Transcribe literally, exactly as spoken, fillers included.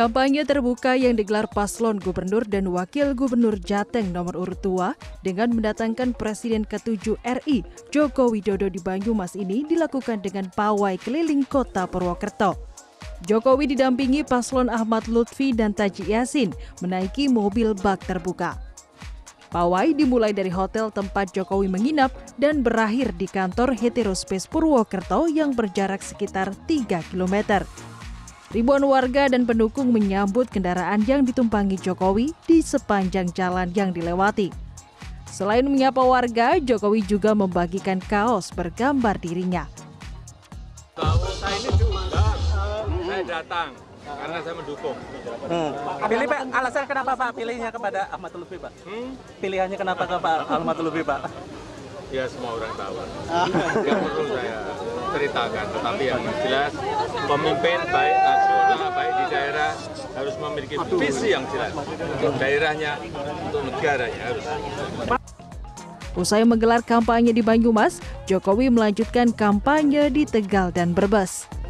Kampanye terbuka yang digelar paslon gubernur dan wakil gubernur Jateng nomor urut dua dengan mendatangkan Presiden ketujuh R I Joko Widodo di Banyumas ini dilakukan dengan pawai keliling kota Purwokerto. Jokowi didampingi paslon Ahmad Lutfi dan Taji Yasin menaiki mobil bak terbuka. Pawai dimulai dari hotel tempat Jokowi menginap dan berakhir di kantor Heterospace Purwokerto yang berjarak sekitar tiga kilometer. Ribuan warga dan pendukung menyambut kendaraan yang ditumpangi Jokowi di sepanjang jalan yang dilewati. Selain menyapa warga, Jokowi juga membagikan kaos bergambar dirinya. Saya ini diundang, saya datang karena saya mendukung. Hmm. Pilih Pak, alasan kenapa Pak pilihnya kepada Ahmad Lutfi Pak? Hmm? Pilihannya kenapa ke Pak Ahmad Lutfi Pak? Ya semua orang tahu. Yang perlu saya ceritakan, tetapi yang jelas pemimpin baik nasional baik di daerah harus memiliki visi yang jelas untuk daerahnya, untuk negaranya harus. Usai menggelar kampanye di Banyumas, Jokowi melanjutkan kampanye di Tegal dan Brebes.